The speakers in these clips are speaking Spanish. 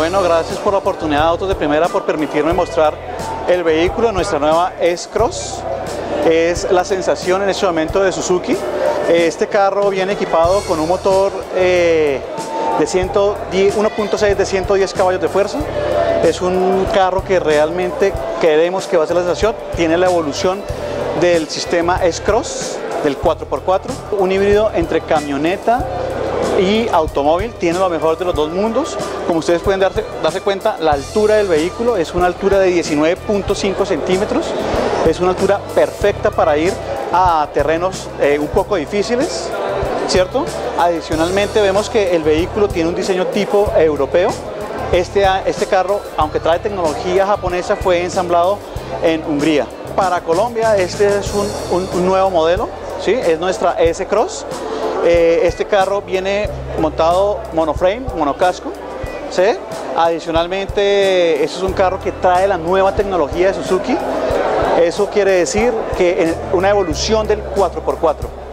Bueno, gracias por la oportunidad de Autos de Primera, por permitirme mostrar el vehículo, nuestra nueva S-Cross. Es la sensación en este momento de Suzuki. Este carro viene equipado con un motor de 1.6 de 110 caballos de fuerza. Es un carro que realmente creemos que va a ser la sensación. Tiene la evolución del sistema S-Cross, del 4x4, un híbrido entre camioneta y automóvil. Tiene lo mejor de los dos mundos. Como ustedes pueden darse cuenta, la altura del vehículo es una altura de 19.5 centímetros. Es una altura perfecta para ir a terrenos un poco difíciles, ¿cierto? Adicionalmente vemos que el vehículo tiene un diseño tipo europeo. Este carro, aunque trae tecnología japonesa, fue ensamblado en Hungría. Para Colombia este es un nuevo modelo, ¿sí? Es nuestra S-Cross. Este carro viene montado monoframe, monocasco, ¿sí? Adicionalmente, este es un carro que trae la nueva tecnología de Suzuki. Eso quiere decir que una evolución del 4x4.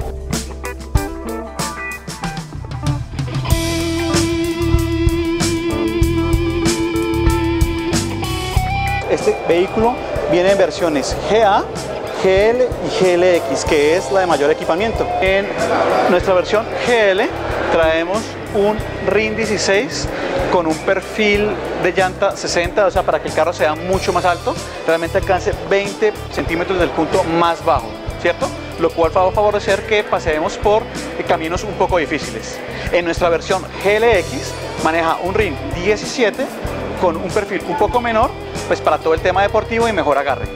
Este vehículo viene en versiones GA, GL y GLX, que es la de mayor equipamiento. En nuestra versión GL traemos un RIN 16 con un perfil de llanta 60, o sea, para que el carro sea mucho más alto, realmente alcance 20 centímetros del punto más bajo, ¿cierto? Lo cual va a favorecer que pasemos por caminos un poco difíciles. En nuestra versión GLX maneja un RIN 17 con un perfil un poco menor, pues para todo el tema deportivo y mejor agarre.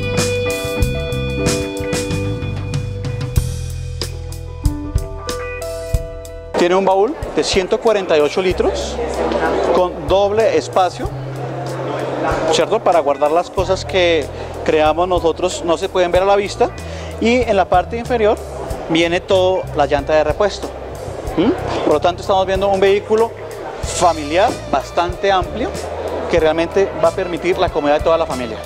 Tiene un baúl de 148 litros con doble espacio, ¿cierto? Para guardar las cosas que creamos nosotros, no se pueden ver a la vista. Y en la parte inferior viene toda la llanta de repuesto. Por lo tanto, estamos viendo un vehículo familiar bastante amplio que realmente va a permitir la comodidad de toda la familia.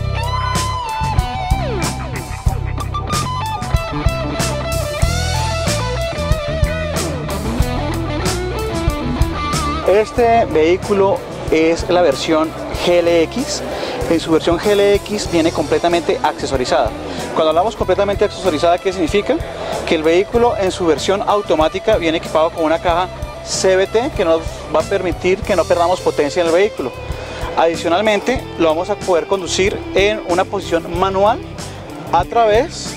Este vehículo es la versión GLX. En su versión GLX viene completamente accesorizada. Cuando hablamos completamente accesorizada, ¿qué significa? Que el vehículo en su versión automática viene equipado con una caja CVT que nos va a permitir que no perdamos potencia en el vehículo. Adicionalmente, lo vamos a poder conducir en una posición manual a través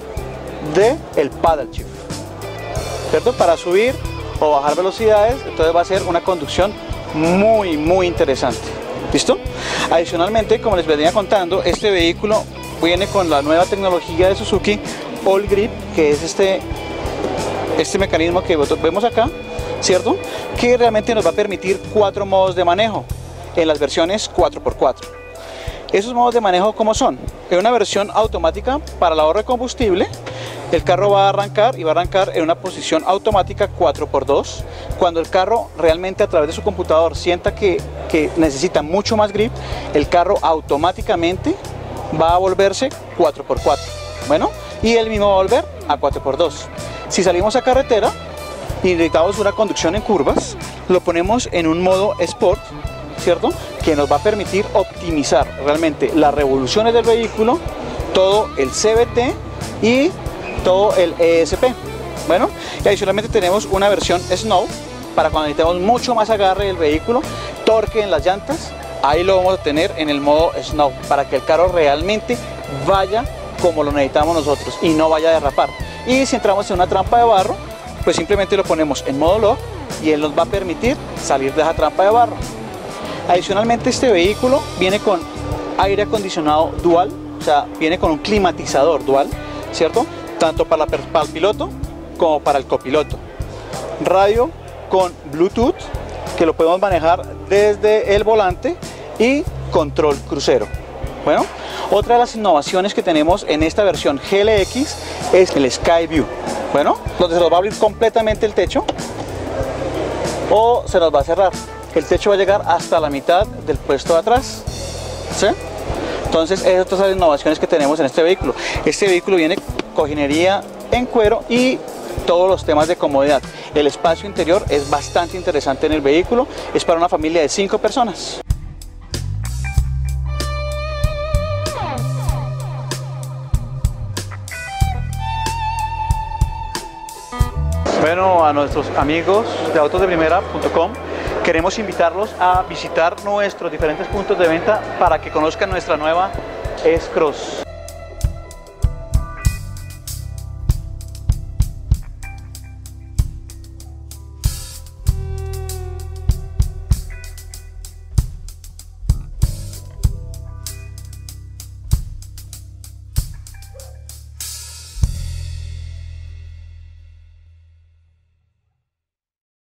del paddle shift, ¿cierto? Para subir o bajar velocidades, entonces va a ser una conducción muy interesante. ¿Listo? Adicionalmente, como les venía contando, este vehículo viene con la nueva tecnología de Suzuki All Grip, que es este mecanismo que vemos acá, ¿cierto? Que realmente nos va a permitir 4 modos de manejo en las versiones 4x4. Esos modos de manejo, ¿cómo son? En una versión automática para el ahorro de combustible, el carro va a arrancar y va a arrancar en una posición automática 4x2. Cuando el carro realmente a través de su computador sienta que necesita mucho más grip, el carro automáticamente va a volverse 4x4. Bueno, y él mismo va a volver a 4x2. Si salimos a carretera y necesitamos una conducción en curvas, lo ponemos en un modo Sport, ¿cierto? Que nos va a permitir optimizar realmente las revoluciones del vehículo, todo el CVT y todo el ESP. Bueno, y adicionalmente tenemos una versión Snow para cuando necesitemos mucho más agarre del vehículo, torque en las llantas. Ahí lo vamos a tener en el modo Snow para que el carro realmente vaya como lo necesitamos nosotros y no vaya a derrapar. Y si entramos en una trampa de barro, pues simplemente lo ponemos en modo Lock y él nos va a permitir salir de esa trampa de barro. Adicionalmente, este vehículo viene con aire acondicionado dual, o sea, viene con un climatizador dual, ¿cierto? Tanto para el piloto como para el copiloto. Radio con Bluetooth, que lo podemos manejar desde el volante, y control crucero. Bueno, otra de las innovaciones que tenemos en esta versión GLX es el Sky View. Bueno, donde se nos va a abrir completamente el techo o se nos va a cerrar. El techo va a llegar hasta la mitad del puesto de atrás, ¿sí? Entonces, esas son las innovaciones que tenemos en este vehículo. Este vehículo viene cojinería en cuero y todos los temas de comodidad. El espacio interior es bastante interesante en el vehículo, es para una familia de 5 personas. Bueno, a nuestros amigos de autosdeprimera.com queremos invitarlos a visitar nuestros diferentes puntos de venta para que conozcan nuestra nueva S-Cross.